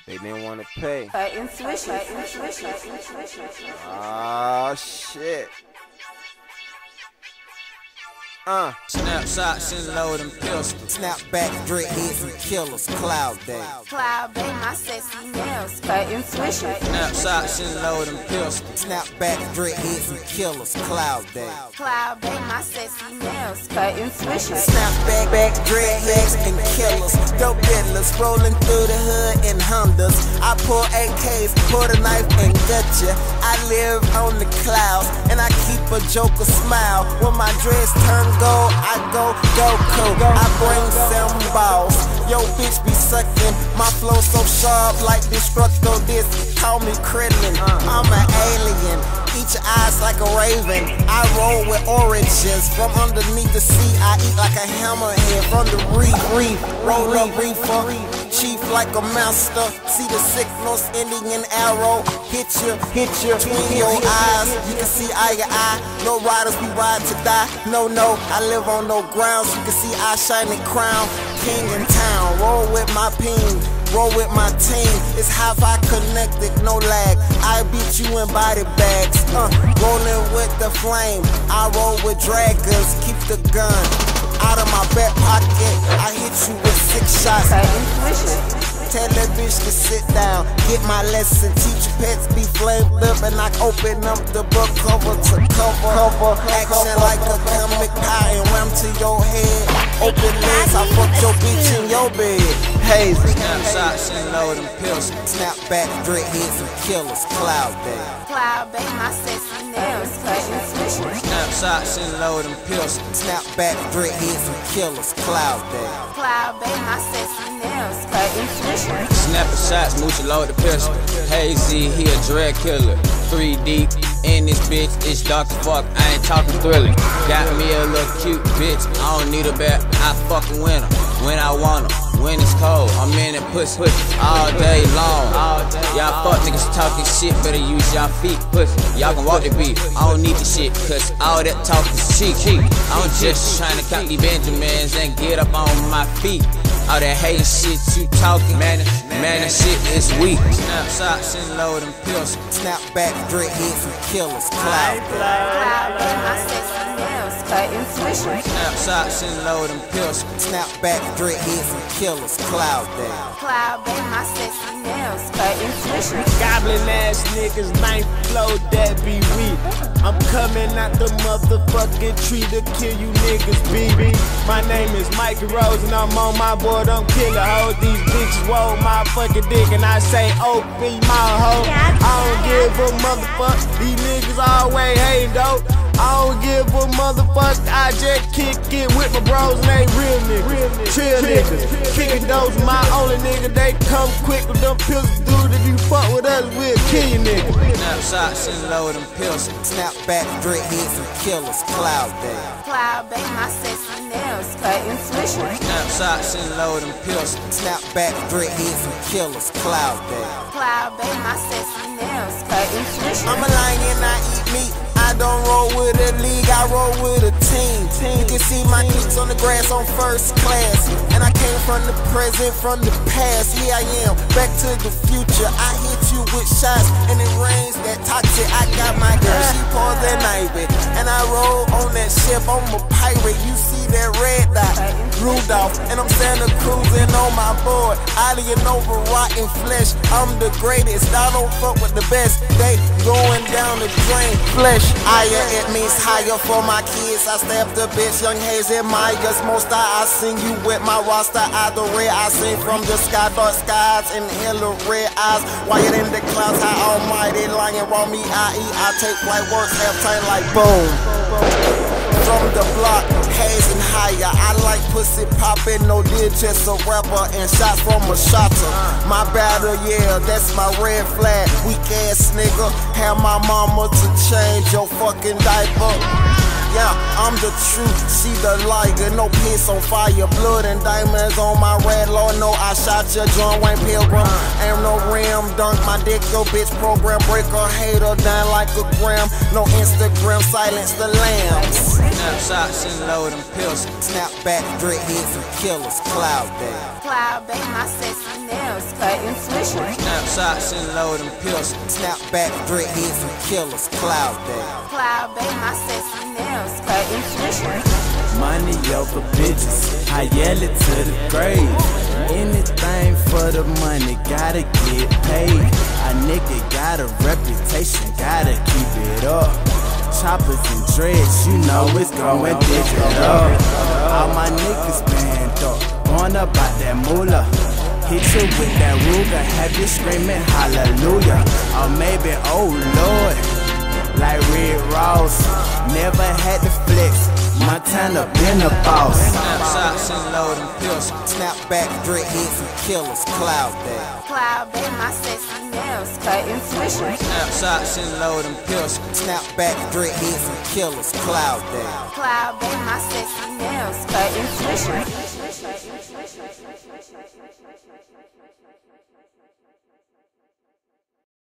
They didn't want to pay. Intuition. Ah, shit. Snapshots and load them pistols. Snapback, dreadheads and killers. Cloud day. Cloud Bay, my sexy nails. Intuition. Snapshots and load them pistols. Snapback, dreadheads and killers. Cloud day. Cloud Bay, my sexy nails. Intuition. Snapback, dreadheads and killers. Dope dealers rolling through the hood in Hondas. I pull AKs, pull the knife and gut ya. I live on the clouds and I keep a joker smile. When my dreads turn gold, I go Goku. I bring some balls. Yo, bitch be sucking. My flow so sharp like Destructo Disc. Call me Krillin. I'm an alien. Eat your eyes like a raven. I roll with oranges. From underneath the sea, I eat like a hammerhead. From the reef, roll up reefer. Chief like a master. See the signals ending in arrow. Hit you between your eyes. You can see eye to eye. No riders, we ride to die. No, I live on no grounds. You can see I shining crown. King in town. Roll with my ping. Roll with my team, it's Hi-Fi connected, no lag. I beat you in body bags. Rolling with the flame, I roll with dragons. Keep the gun out of my back pocket. I hit you with 6 shots. Tell that bitch to sit down, get my lesson. Teach pets be flamed up, and I open up the book cover to cover. Action like a comic pie and ram to your head. Open legs, I fuck your bitch in your bed. Hazy. Snapshots and load them pistols. Snapback, dreadheads and killers. Cloud day. Cloud Bay, my sexy nails. Intuition. Snapshots and load them pistols. Snapback, dreadheads and killers. Cloud day. Cloud Bay, my sexy nails. Intuition. Snapping shots, Moochie load the pistol. Hazy, he a dread killer. 3 deep in this bitch, it's dark as fuck, I ain't talking Thriller. Got me a little cute bitch, I don't need a bat, I fucking win her when I want her. When it's cold, I'm in that pussy all day long. Y'all fuck niggas talking shit, better use y'all feet, pussy. Y'all can walk the beat, I don't need the shit, cause all that talk is cheap. I'm just trying to count these Benjamins and get up on my feet. All that hating shit you talking, man, that shit is weak. Snapshots and load them pistols. Snapback, dreadheads and killers. Cloud day. Cloud Bay, my sexy nails. Intuition. Snapshots and load them pistols. Snapback, dreadheads and killers. Cloud day. Cloud Bay, my sexy nails. Intuition. Goblin ass niggas, knife flow, that be weak. I'm coming out the motherfucking tree to kill you niggas, BB. My name is Mikey Rose and I'm on my board, I'm killer hoes. These bitches roll my fucking dick and I say, oh, be my hoe. I don't give a motherfuck, these niggas always hate though. I don't give a motherfucker, I just kick it with my bros and they real niggas, chill niggas. Kicking those my only nigga, they come quick with them pills, dude. If you fuck with us, we'll kill you niggas. Snapshots and load them pistols. Snapback, dreadheads and killers. Cloud day. Cloud Bay, my sexy nails. Intuition. Snapshots and load them pistols. Snapback, dreadheads and killers. Cloud day. Cloud Bay, my sexy nails. Intuition. I'm a lion, I eat meat. I don't roll with a league, I roll with a team. You can see my kicks on the grass on first class. And I came from the present, from the past. Here I am, back to the future. I hit you with shots and it rains that toxic. I got my girl, she pours that Navy. And I roll on that ship, I'm a pirate. You see that red dot, Rudolph. And I'm Santa cruising on my board. Alien over rotten flesh, I'm the greatest. I don't fuck with the best, they going down the drain. Flesh, higher, it means higher for my kids. I stabbed the bitch, young Hayes and Myers. Most I sing you with my roster. I the red, I sing from the sky, dark skies and hella red eyes. Wired in the clouds, how almighty lion roll me, I take flight, works half time like boom. From the block, Hayes and higher. I like pussy poppin', no deal, just a rapper and shots from a shotter. My battle, yeah, that's my red flag. Weak ass nigga, have my mama to change your fucking diaper. Yeah, I'm the truth, see the liger, no piss on fire, blood and diamonds on my red, Lord, no, I shot your John Wayne Pilgrim, ain't no rim, dunk my dick, your bitch program, break her hater down like a gram, no Instagram, silence the lambs. Snapshots and load them pills. Snapback, dreadheads and killers, Cloud Day. Cloud Bay, my sexy nails, cutting swishers. Snapshots and load them pills. Snapback, dreadheads and killers, Cloud Day. Cloud Bay, my sexy nails, cutting swishers. Money over bitches, I yell it to the grave. Anything for the money, gotta get paid. A nigga got a reputation, gotta keep it up. Choppers and dreads, you know it's going digital. All my niggas band up, going about that moolah. Hit you with that Ruger, have you screaming hallelujah. Or maybe oh lord, like Red Ross. Never had to flex, Montana been a boss. Snapshots and load them pills. Snapback, dreadheads and killers, Cloud Day. Cloud Bay, my sexy nails, cutting swishers. Snapshots and load them pills. Snapback, dreadheads and killers, Cloud Day. Cloud Bay, my sexy nails, cutting swishers.